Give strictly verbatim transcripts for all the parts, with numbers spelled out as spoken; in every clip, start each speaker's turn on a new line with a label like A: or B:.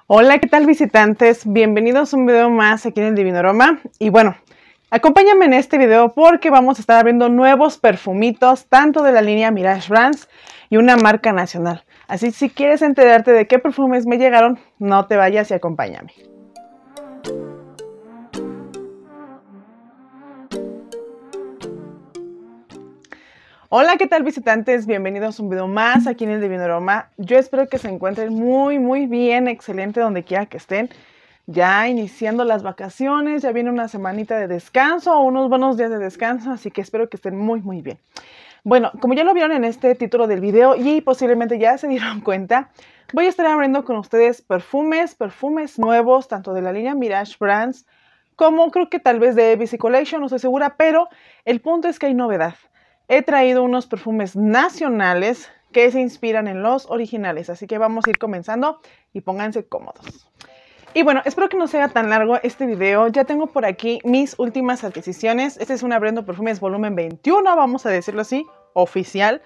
A: Hola, ¿qué tal visitantes? Bienvenidos a un video más aquí en el Divino Aroma. Y bueno, acompáñame en este video porque vamos a estar abriendo nuevos perfumitos, tanto de la línea Mirage Brands y una marca nacional. Así si quieres enterarte de qué perfumes me llegaron, no te vayas y acompáñame. Hola, ¿qué tal visitantes? Bienvenidos a un video más aquí en el Divino Aroma. Yo espero que se encuentren muy, muy bien, excelente donde quiera que estén. Ya iniciando las vacaciones, ya viene una semanita de descanso o unos buenos días de descanso, así que espero que estén muy, muy bien. Bueno, como ya lo vieron en este título del video y posiblemente ya se dieron cuenta, voy a estar abriendo con ustedes perfumes, perfumes nuevos, tanto de la línea Mirage Brands como creo que tal vez de B C Collection, no estoy segura, pero el punto es que hay novedad. He traído unos perfumes nacionales que se inspiran en los originales, así que vamos a ir comenzando y pónganse cómodos. Y bueno, espero que no sea tan largo este video. Ya tengo por aquí mis últimas adquisiciones. Este es un Abriendo Perfumes volumen veintiuno, vamos a decirlo así, oficial.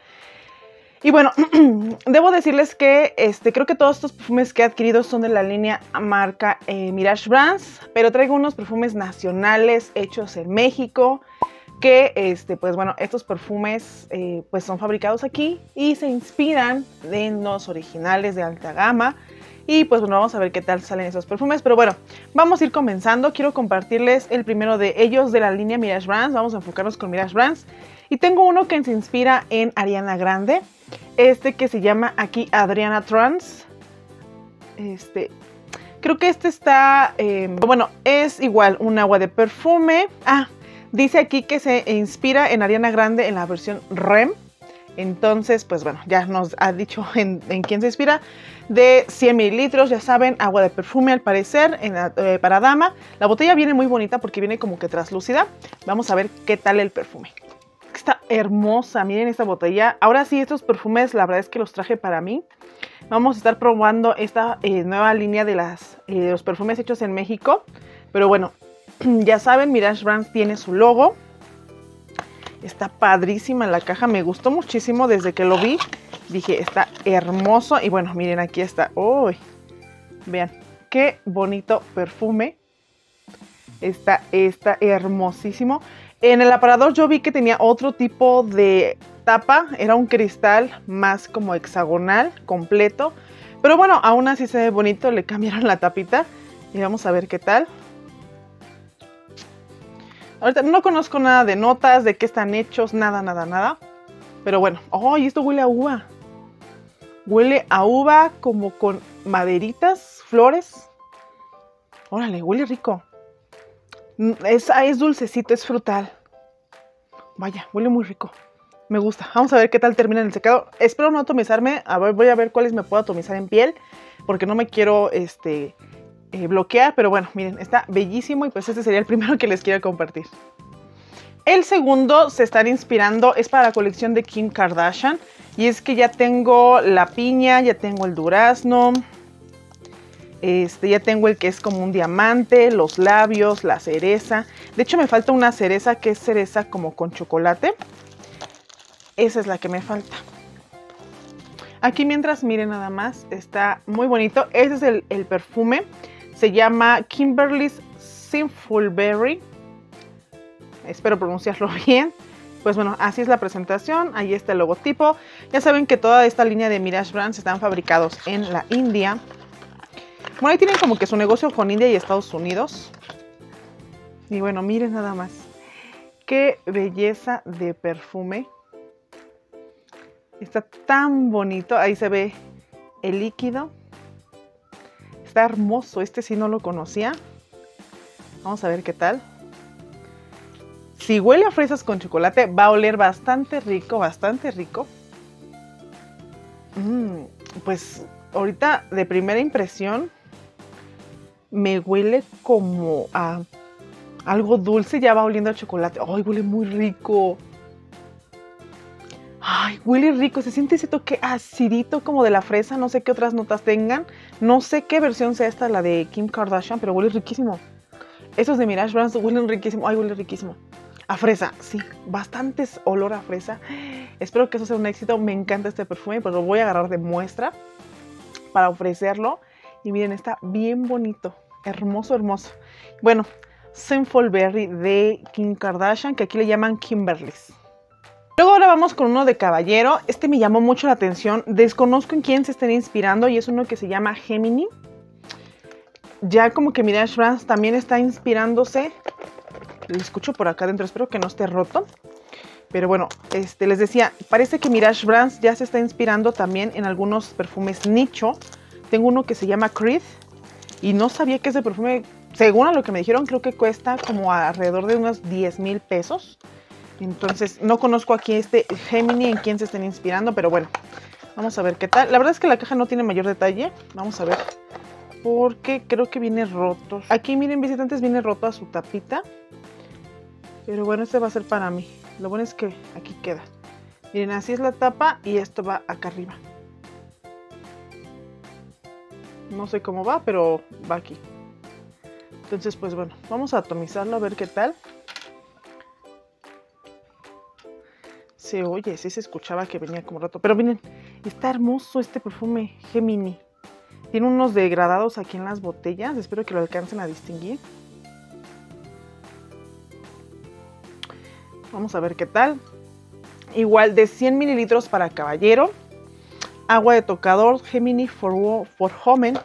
A: Y bueno, debo decirles que este, creo que todos estos perfumes que he adquirido son de la línea marca eh, Mirage Brands, pero traigo unos perfumes nacionales hechos en México, que este, pues bueno, estos perfumes eh, pues son fabricados aquí y se inspiran en los originales de alta gama. Y pues bueno, vamos a ver qué tal salen esos perfumes. Pero bueno, vamos a ir comenzando. Quiero compartirles el primero de ellos de la línea Mirage Brands. Vamos a enfocarnos con Mirage Brands. Y tengo uno que se inspira en Ariana Grande. Este que se llama aquí Adriana Trans. Este, creo que este está, eh, bueno, es igual un agua de perfume. Ah, dice aquí que se inspira en Ariana Grande en la versión R E M. Entonces, pues bueno, ya nos ha dicho en, en quién se inspira. De cien mililitros, ya saben, agua de perfume al parecer, en la, eh, para dama. La botella viene muy bonita porque viene como que translúcida. Vamos a ver qué tal el perfume. Está hermosa, miren esta botella. Ahora sí, estos perfumes, la verdad es que los traje para mí. Vamos a estar probando esta eh, nueva línea de, las, eh, de los perfumes hechos en México. Pero bueno, ya saben, Mirage Brands tiene su logo. Está padrísima la caja, me gustó muchísimo desde que lo vi. Dije, está hermoso. Y bueno, miren, aquí está. Uy, vean, qué bonito perfume. Está, está hermosísimo. En el aparador yo vi que tenía otro tipo de tapa. Era un cristal más como hexagonal, completo. Pero bueno, aún así se ve bonito. Le cambiaron la tapita. Y vamos a ver qué tal. Ahorita no conozco nada de notas, de qué están hechos, nada, nada, nada. Pero bueno, ¡oh! Y esto huele a uva. Huele a uva como con maderitas, flores. Órale, huele rico. Es, es dulcecito, es frutal. Vaya, huele muy rico. Me gusta. Vamos a ver qué tal termina en el secado. Espero no atomizarme. A ver, voy a ver cuáles me puedo atomizar en piel. Porque no me quiero este, eh, bloquear. Pero bueno, miren, está bellísimo. Y pues este sería el primero que les quiero compartir. El segundo se están inspirando. Es para la colección de Kim Kardashian. Y es que ya tengo la piña, ya tengo el durazno. Este, ya tengo el que es como un diamante, los labios, la cereza. De hecho me falta una cereza que es cereza como con chocolate. Esa es la que me falta. Aquí mientras miren nada más, está muy bonito. Este es el, el perfume. Se llama Kimberly's Sinful Berry. Espero pronunciarlo bien. Pues bueno, así es la presentación. Ahí está el logotipo. Ya saben que toda esta línea de Mirage Brands están fabricados en la India. Bueno, ahí tienen como que su negocio con India y Estados Unidos. Y bueno, miren nada más. Qué belleza de perfume. Está tan bonito. Ahí se ve el líquido. Está hermoso. Este sí no lo conocía. Vamos a ver qué tal. Si huele a fresas con chocolate, va a oler bastante rico, bastante rico. Mm, pues ahorita de primera impresión me huele como a algo dulce, ya va oliendo a chocolate. ¡Ay, huele muy rico! ¡Ay, huele rico! Se siente ese toque acidito como de la fresa, no sé qué otras notas tengan. No sé qué versión sea esta, la de Kim Kardashian, pero huele riquísimo. Estos de Mirage Brands huelen riquísimo. ¡Ay, huele riquísimo! A fresa, sí, bastante olor a fresa. Espero que eso sea un éxito. Me encanta este perfume, pues lo voy a agarrar de muestra para ofrecerlo. Y miren, está bien bonito. Hermoso, hermoso. Bueno, Sinful Berry de Kim Kardashian, que aquí le llaman Kimberly's. Luego ahora vamos con uno de caballero. Este me llamó mucho la atención. Desconozco en quién se estén inspirando y es uno que se llama Gemini. Ya como que Mirage Brands también está inspirándose. Lo escucho por acá adentro, espero que no esté roto. Pero bueno, este, les decía, parece que Mirage Brands ya se está inspirando también en algunos perfumes nicho. Tengo uno que se llama Creed y no sabía que ese perfume, según a lo que me dijeron, creo que cuesta como alrededor de unos diez mil pesos. Entonces, no conozco aquí este Gemini en quién se estén inspirando, pero bueno, vamos a ver qué tal. La verdad es que la caja no tiene mayor detalle. Vamos a ver, porque creo que viene roto. Aquí, miren, visitantes, viene roto a su tapita. Pero bueno, este va a ser para mí. Lo bueno es que aquí queda. Miren, así es la tapa y esto va acá arriba. No sé cómo va, pero va aquí. Entonces, pues bueno, vamos a atomizarlo a ver qué tal. Se oye, sí se escuchaba que venía como roto. Pero miren, está hermoso este perfume Gemini. Tiene unos degradados aquí en las botellas. Espero que lo alcancen a distinguir. Vamos a ver qué tal. Igual de cien mililitros para caballero. Agua de tocador Gemini for, for Homen.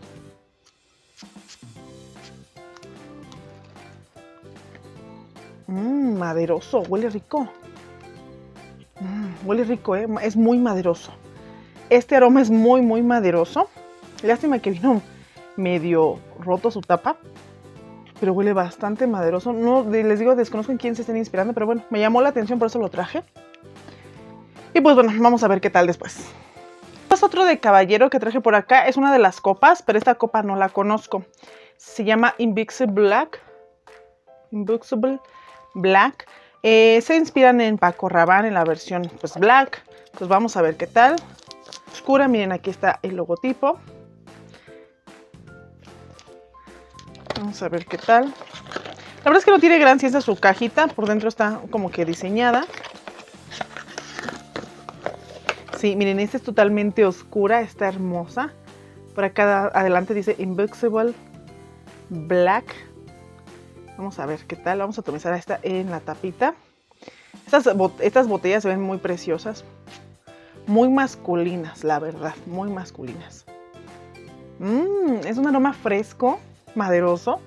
A: Mmm, maderoso, huele rico. Mm, huele rico, ¿eh? Es muy maderoso. Este aroma es muy, muy maderoso. Lástima que vino medio roto su tapa. Pero huele bastante maderoso. No, les digo, desconozco en quién se estén inspirando, pero bueno, me llamó la atención, por eso lo traje. Y pues bueno, vamos a ver qué tal después. Pues otro de caballero que traje por acá es una de las copas, pero esta copa no la conozco. Se llama Invisible Black. Invisible Black. Eh, se inspiran en Paco Rabanne en la versión pues black. Pues vamos a ver qué tal. Oscura, miren, aquí está el logotipo. Vamos a ver qué tal. La verdad es que no tiene gran ciencia su cajita. Por dentro está como que diseñada. Sí, miren, esta es totalmente oscura. Está hermosa. Por acá adelante dice Invisible Black. Vamos a ver qué tal. Vamos a atomizar esta en la tapita. Estas, bot estas botellas se ven muy preciosas. Muy masculinas, la verdad. Muy masculinas. Mmm, es un aroma fresco, maderoso.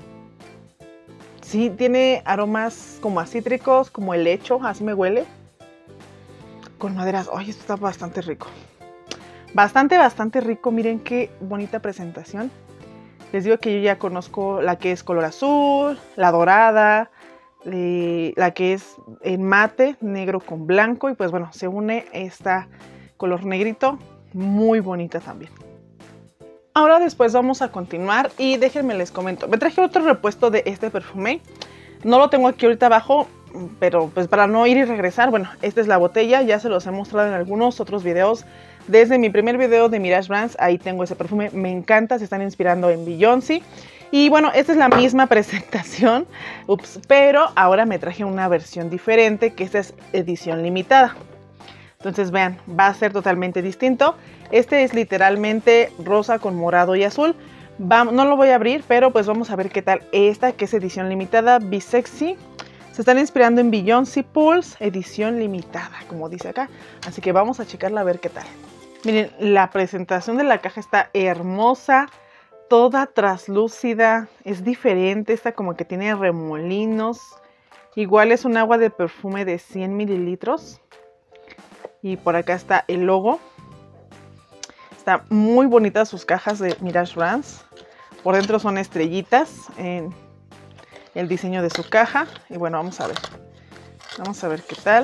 A: Sí, tiene aromas como a cítricos, como el lecho, así me huele. Con maderas. Ay, esto está bastante rico. Bastante, bastante rico. Miren qué bonita presentación. Les digo que yo ya conozco la que es color azul, la dorada, eh, la que es en mate, negro con blanco. Y pues bueno, se une esta color negrito, muy bonita también. Ahora después vamos a continuar y déjenme les comento. Me traje otro repuesto de este perfume. No lo tengo aquí ahorita abajo, pero pues para no ir y regresar, bueno, esta es la botella. Ya se los he mostrado en algunos otros videos. Desde mi primer video de Mirage Brands, ahí tengo ese perfume. Me encanta, se están inspirando en Beyoncé. Y bueno, esta es la misma presentación, ups, pero ahora me traje una versión diferente, que esta es edición limitada. Entonces vean, va a ser totalmente distinto. Este es literalmente rosa con morado y azul. Vamos, no lo voy a abrir, pero pues vamos a ver qué tal esta, que es edición limitada, Be Sexy. Se están inspirando en Beyoncé Pulse, edición limitada, como dice acá. Así que vamos a checarla a ver qué tal. Miren, la presentación de la caja está hermosa, toda traslúcida, es diferente, esta como que tiene remolinos. Igual es un agua de perfume de cien mililitros. Y por acá está el logo. Está muy bonita sus cajas de Mirage Brands. Por dentro son estrellitas en el diseño de su caja. Y bueno, vamos a ver. Vamos a ver qué tal.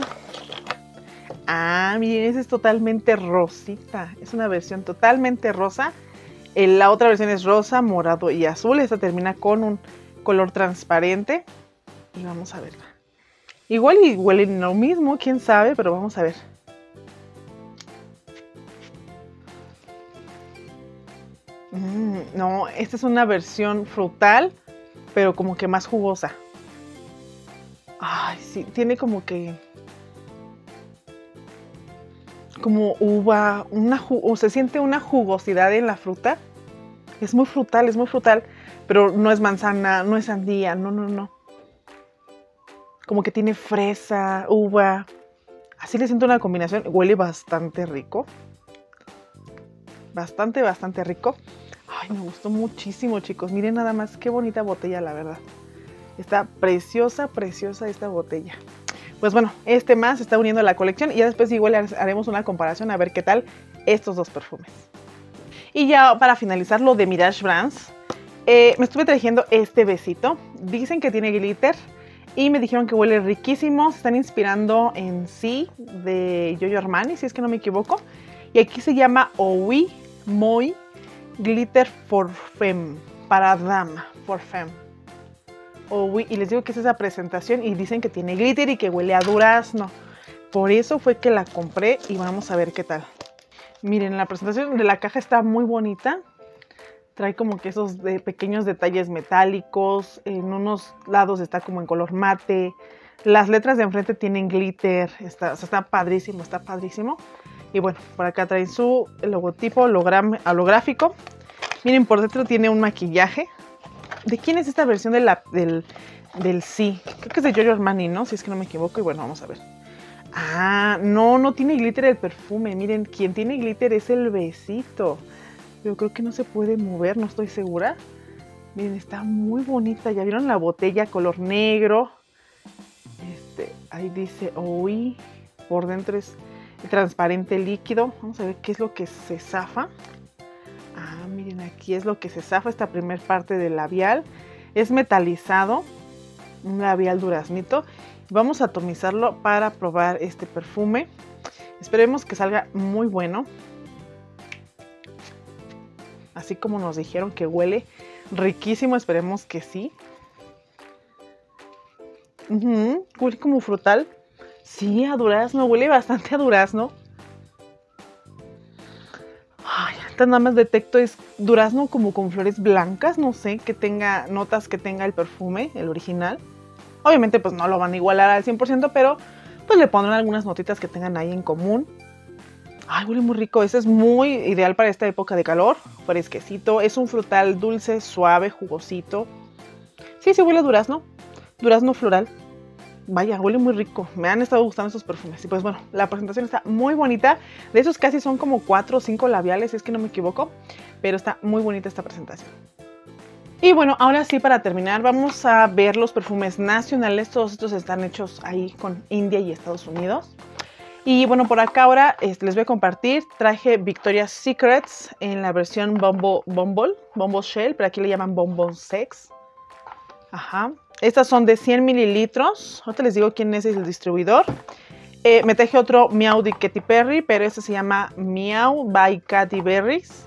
A: Ah, miren, esa es totalmente rosita. Es una versión totalmente rosa. La otra versión es rosa, morado y azul. Esta termina con un color transparente. Y vamos a verla. Igual y huelen lo mismo, quién sabe, pero vamos a ver. Mm, no, esta es una versión frutal, pero como que más jugosa. Ay, sí, tiene como que... como uva, una o se siente una jugosidad en la fruta. Es muy frutal, es muy frutal, pero no es manzana, no es sandía, no, no, no. Como que tiene fresa, uva. Así le siento una combinación. Huele bastante rico. Bastante, bastante rico. Ay, me gustó muchísimo, chicos. Miren nada más qué bonita botella, la verdad. Está preciosa, preciosa esta botella. Pues bueno, este más se está uniendo a la colección y ya después igual haremos una comparación a ver qué tal estos dos perfumes. Y ya para finalizar lo de Mirage Brands, eh, me estuve trayendo este besito. Dicen que tiene glitter y me dijeron que huele riquísimo. Se están inspirando en Sí de Giorgio Armani, si es que no me equivoco. Y aquí se llama Oui Moi Glitter for Femme, para dama, for femme. Oui, y les digo que es esa presentación y dicen que tiene glitter y que huele a durazno. Por eso fue que la compré y vamos a ver qué tal. Miren, la presentación de la caja está muy bonita. Trae como que esos de pequeños detalles metálicos. En unos lados está como en color mate. Las letras de enfrente tienen glitter. Está, o sea, está padrísimo, está padrísimo. Y bueno, por acá trae su logotipo holográfico. Miren, por dentro tiene un maquillaje. ¿De quién es esta versión de la, del, del Sí? Creo que es de Giorgio Armani, ¿no? Si es que no me equivoco. Y bueno, vamos a ver. Ah, no, no tiene glitter el perfume. Miren, quien tiene glitter es el besito. Yo creo que no se puede mover, no estoy segura. Miren, está muy bonita. ¿Ya vieron la botella color negro? Este, ahí dice Oui. Por dentro es transparente líquido. Vamos a ver qué es lo que se zafa. Ah, miren, aquí es lo que se zafa, esta primer parte del labial. Es metalizado, un labial duraznito. Vamos a atomizarlo para probar este perfume. Esperemos que salga muy bueno. Así como nos dijeron que huele riquísimo, esperemos que sí. Uh-huh, huele como frutal. Sí, a durazno, huele bastante a durazno. Ay, nada más detecto es durazno como con flores blancas, no sé, que tenga notas que tenga el perfume, el original. Obviamente pues no lo van a igualar al cien por ciento, pero pues le pondrán algunas notitas que tengan ahí en común. Ay, huele muy rico, ese es muy ideal para esta época de calor, fresquecito, es un frutal dulce, suave, jugosito. Sí, sí huele a durazno, durazno floral. Vaya, huele muy rico. Me han estado gustando estos perfumes. Y pues bueno, la presentación está muy bonita. De esos casi son como cuatro o cinco labiales, si es que no me equivoco. Pero está muy bonita esta presentación. Y bueno, ahora sí, para terminar, vamos a ver los perfumes nacionales. Todos estos están hechos ahí con India y Estados Unidos. Y bueno, por acá ahora este, les voy a compartir. Traje Victoria's Secrets en la versión Bumble, Bumble, Bumble Shell, pero aquí le llaman Bumble Sex. Ajá. Estas son de cien mililitros. Ahorita les digo quién es el distribuidor. Eh, me traje otro Miau de Katy Perry, pero este se llama Miau by Katy Berries.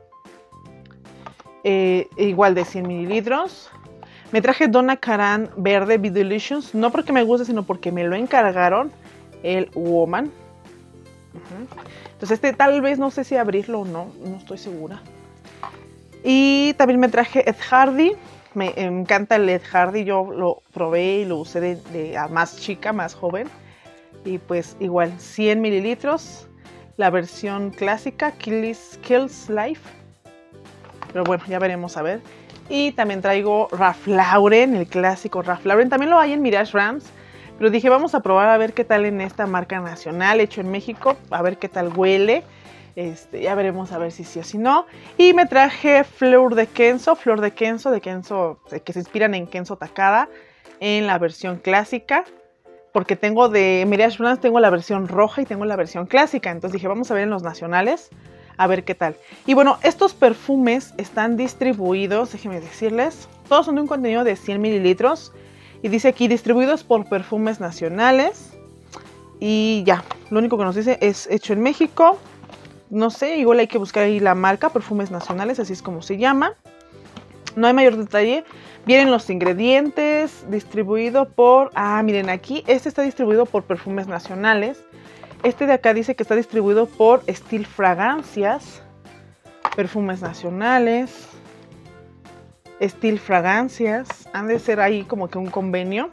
A: Eh, igual de cien mililitros. Me traje Donna Karan verde Be Delicious. No porque me guste, sino porque me lo encargaron. El Woman. Uh-huh. Entonces este tal vez no sé si abrirlo o no. No estoy segura. Y también me traje Ed Hardy. Me encanta el Ed Hardy, yo lo probé y lo usé de, de a más chica, más joven. Y pues igual, cien mililitros, la versión clásica, Kills, Kills Life. Pero bueno, ya veremos a ver. Y también traigo Ralph Lauren, el clásico Ralph Lauren. También lo hay en Mirage Brands. Pero dije, vamos a probar a ver qué tal en esta marca nacional, hecho en México. A ver qué tal huele. Este, ya veremos a ver si sí o si no. Y me traje Fleur de Kenzo, Flor de Kenzo, de Kenzo, que se inspiran en Kenzo Takada, en la versión clásica. Porque tengo de Mirage Brands, tengo la versión roja y tengo la versión clásica. Entonces dije, vamos a ver en los nacionales, a ver qué tal. Y bueno, estos perfumes están distribuidos, déjenme decirles, todos son de un contenido de cien mililitros. Y dice aquí, distribuidos por Perfumes Nacionales. Y ya, lo único que nos dice es hecho en México. No sé, igual hay que buscar ahí la marca, Perfumes Nacionales, así es como se llama. No hay mayor detalle. Vienen los ingredientes, distribuido por... Ah, miren aquí, este está distribuido por Perfumes Nacionales. Este de acá dice que está distribuido por Steel Fragancias. Perfumes Nacionales. Steel Fragancias. Han de ser ahí como que un convenio.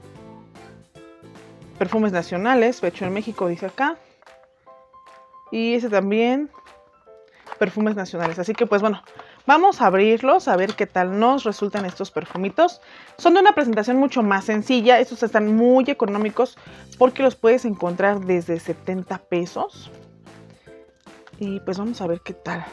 A: Perfumes Nacionales, hecho en México, dice acá. Y ese también, Perfumes Nacionales. Así que pues bueno, Vamos a abrirlos a ver qué tal nos resultan estos perfumitos. Son de una presentación mucho más sencilla. Estos están muy económicos porque los puedes encontrar desde setenta pesos. Y pues vamos a ver qué tal.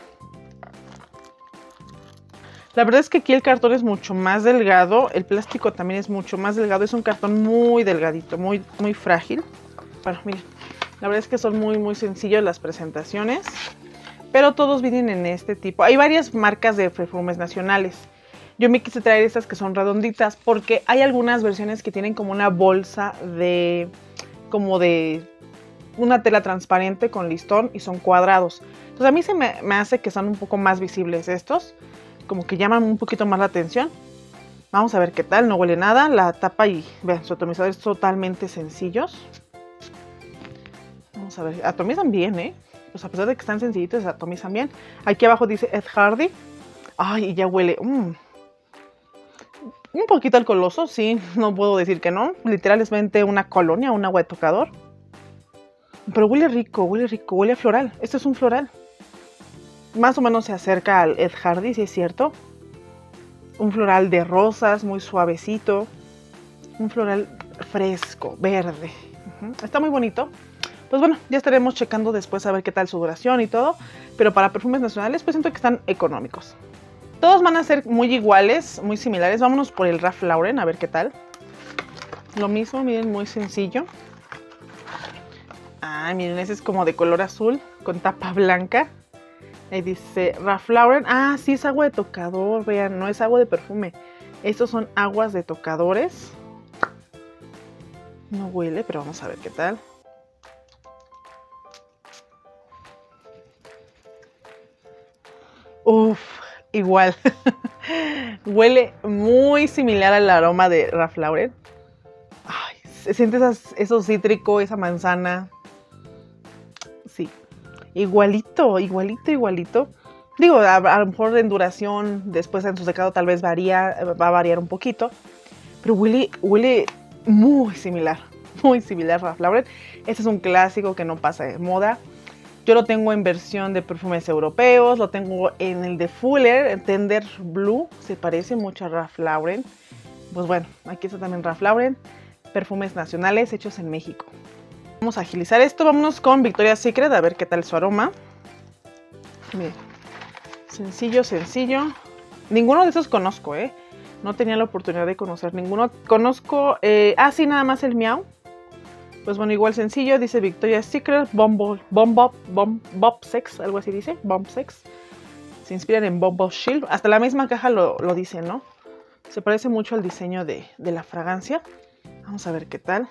A: La verdad es que aquí el cartón es mucho más delgado. El plástico también es mucho más delgado. Es un cartón muy delgadito, muy, muy frágil. Bueno, miren, la verdad es que son muy, muy sencillos las presentaciones. Pero todos vienen en este tipo. Hay varias marcas de perfumes nacionales. Yo me quise traer estas que son redonditas porque hay algunas versiones que tienen como una bolsa de... como de una tela transparente con listón y son cuadrados. Entonces a mí se me, me hace que son un poco más visibles estos. Como que llaman un poquito más la atención. Vamos a ver qué tal. No huele nada. La tapa y vean, su atomizador es totalmente sencillos. Vamos a ver. Atomizan bien, ¿eh? Pues a pesar de que están sencillitos, se atomizan bien. Aquí abajo dice Ed Hardy. Ay, y ya huele. Mm. Un poquito alcoholoso, sí. No puedo decir que no. Literalmente una colonia, un agua de tocador. Pero huele rico, huele rico. Huele a floral. Esto es un floral. Más o menos se acerca al Ed Hardy, si es cierto. Un floral de rosas, muy suavecito. Un floral fresco, verde. Uh-huh. Está muy bonito. Pues bueno, ya estaremos checando después a ver qué tal su duración y todo. Pero para perfumes nacionales, pues siento que están económicos. Todos van a ser muy iguales, muy similares. Vámonos por el Ralph Lauren, a ver qué tal. Lo mismo, miren, muy sencillo. Ah, miren, ese es como de color azul, con tapa blanca. Ahí dice Ralph Lauren. Ah, sí, es agua de tocador, vean, no es agua de perfume. Estos son aguas de tocadores. No huele, pero vamos a ver qué tal. Uf, igual. Huele muy similar al aroma de Ralph Lauren. Ay, se siente esas, eso cítrico, esa manzana. Sí, igualito, igualito, igualito. Digo, a, a lo mejor en duración, después en su secado tal vez varía, va a variar un poquito. Pero huele, huele muy similar, muy similar a Ralph Lauren. Este es un clásico que no pasa de moda. Yo lo tengo en versión de perfumes europeos, lo tengo en el de Fuller, Tender Blue, se parece mucho a Ralph Lauren. Pues bueno, aquí está también Ralph Lauren, perfumes nacionales hechos en México. Vamos a agilizar esto, vámonos con Victoria's Secret a ver qué tal su aroma. Miren, sencillo, sencillo. Ninguno de esos conozco, ¿eh? No tenía la oportunidad de conocer ninguno. Conozco, eh, ah sí, nada más el Miau. Pues bueno, igual sencillo, dice Victoria's Secret, Bomb Bomb Bomb Bob Sex, algo así dice, Bomb Sex. Se inspiran en Bomb Shield, hasta la misma caja lo, lo dice, ¿no? Se parece mucho al diseño de, de la fragancia. Vamos a ver qué tal.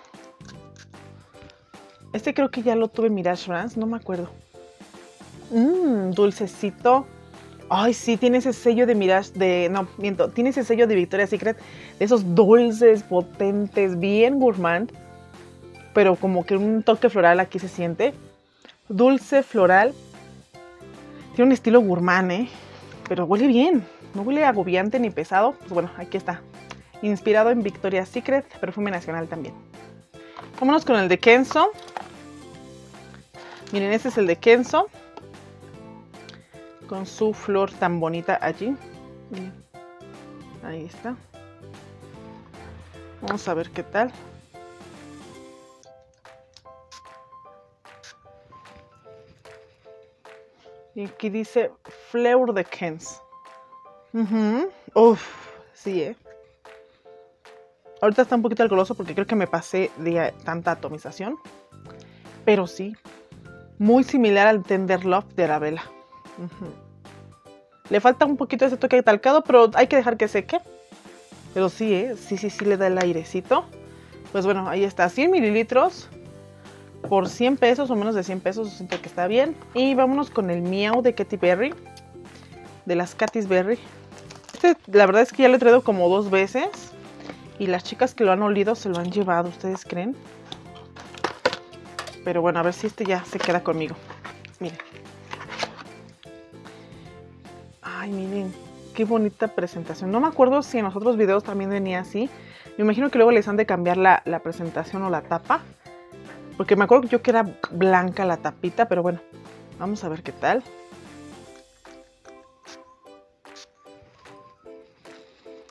A: Este creo que ya lo tuve en Mirage France, no me acuerdo. Mmm, dulcecito. Ay, sí, tiene ese sello de Mirage, de, no, miento, tiene ese sello de Victoria's Secret, de esos dulces, potentes, bien gourmand. Pero como que un toque floral aquí se siente. Dulce, floral. Tiene un estilo gourmand, ¿eh? Pero huele bien. No huele agobiante ni pesado. Pues bueno, aquí está. Inspirado en Victoria's Secret, perfume nacional también. Vámonos con el de Kenzo. Miren, este es el de Kenzo. Con su flor tan bonita allí. Miren. Ahí está. Vamos a ver qué tal. Y aquí dice Fleur de Kenzo. Uh-huh. Uf, sí, eh. Ahorita está un poquito alcoholoso porque creo que me pasé de tanta atomización. Pero sí, muy similar al Tender Love de Arabella. Uh-huh. Le falta un poquito ese toque de talcado, pero hay que dejar que seque. Pero sí, eh. Sí, sí, sí le da el airecito. Pues bueno, ahí está, cien mililitros. Por cien pesos o menos de cien pesos, siento que está bien. Y vámonos con el Miau de Katy Perry. De las Katy Berry. Este, la verdad es que ya lo he traído como dos veces. Y las chicas que lo han olido se lo han llevado, ¿ustedes creen? Pero bueno, a ver si este ya se queda conmigo. Miren. Ay, miren. Qué bonita presentación. No me acuerdo si en los otros videos también venía así. Me imagino que luego les han de cambiar la, la presentación o la tapa. Porque me acuerdo yo que era blanca la tapita, pero bueno, vamos a ver qué tal.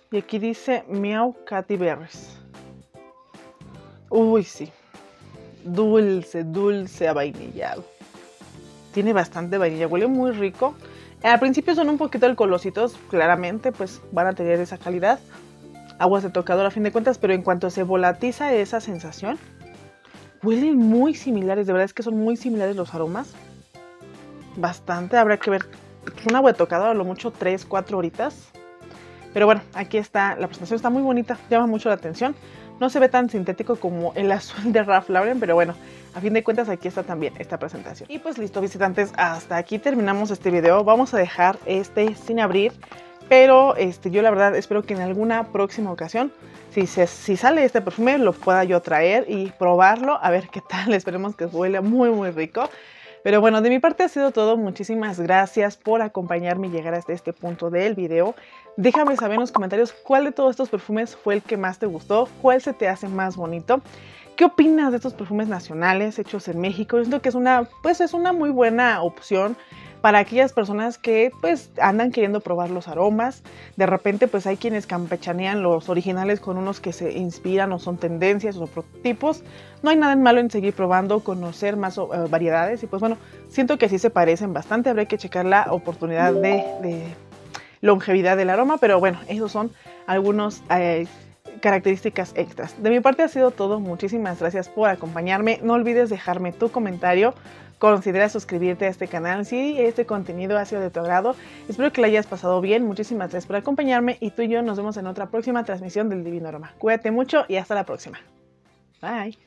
A: Y aquí dice Meow Catty Berries. Uy, sí. Dulce, dulce avainillado. Tiene bastante vainilla, huele muy rico. Al principio son un poquito alcoholositos, claramente, pues van a tener esa calidad. Aguas de tocador a fin de cuentas, pero en cuanto se volatiza esa sensación, huelen muy similares, de verdad es que son muy similares los aromas. Bastante, habrá que ver. Un agua de tocador a lo mucho tres, cuatro horitas. Pero bueno, aquí está, la presentación está muy bonita, llama mucho la atención. No se ve tan sintético como el azul de Ralph Lauren, pero bueno, a fin de cuentas aquí está también esta presentación. Y pues listo, visitantes, hasta aquí terminamos este video. Vamos a dejar este sin abrir, pero este, yo la verdad espero que en alguna próxima ocasión, si, se, si sale este perfume, lo pueda yo traer y probarlo, a ver qué tal. Esperemos que huele muy muy rico. Pero bueno, de mi parte ha sido todo. Muchísimas gracias por acompañarme y llegar hasta este punto del video. Déjame saber en los comentarios cuál de todos estos perfumes fue el que más te gustó, cuál se te hace más bonito. ¿Qué opinas de estos perfumes nacionales hechos en México? Yo siento que es una, pues es una muy buena opción para aquellas personas que pues andan queriendo probar los aromas. De repente pues hay quienes campechanean los originales con unos que se inspiran o son tendencias o prototipos. No hay nada malo en seguir probando, conocer más uh, variedades y pues bueno, siento que sí se parecen bastante. Habrá que checar la oportunidad de, de longevidad del aroma, pero bueno, esos son algunos eh, características extras. De mi parte ha sido todo. Muchísimas gracias por acompañarme. No olvides dejarme tu comentario. Considera suscribirte a este canal si este contenido ha sido de tu agrado. Espero que lo hayas pasado bien. Muchísimas gracias por acompañarme y tú y yo nos vemos en otra próxima transmisión del Divino Aroma. Cuídate mucho y hasta la próxima. Bye.